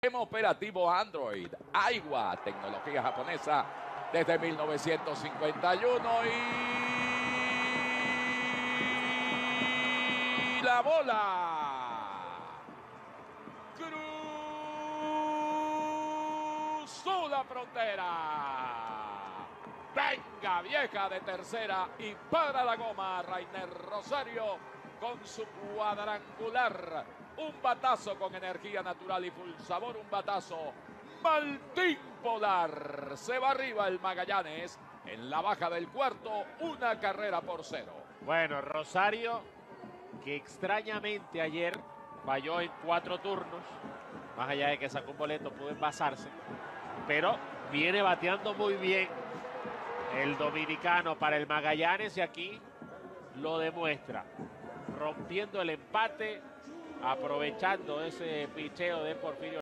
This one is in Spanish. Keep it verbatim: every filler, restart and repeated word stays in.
Sistema operativo Android, Aiwa, tecnología japonesa desde mil novecientos cincuenta y uno y la bola cruzó la frontera. Venga vieja de tercera y para la goma Rainer Rosario con su cuadrangular. Un batazo con energía natural y full sabor, un batazo Maltín Polar. Se va arriba el Magallanes en la baja del cuarto, una carrera por cero. Bueno, Rosario, que extrañamente ayer falló en cuatro turnos, más allá de que sacó un boleto, pudo envasarse, pero viene bateando muy bien el dominicano para el Magallanes y aquí lo demuestra, rompiendo el empate, aprovechando ese picheo de Porfirio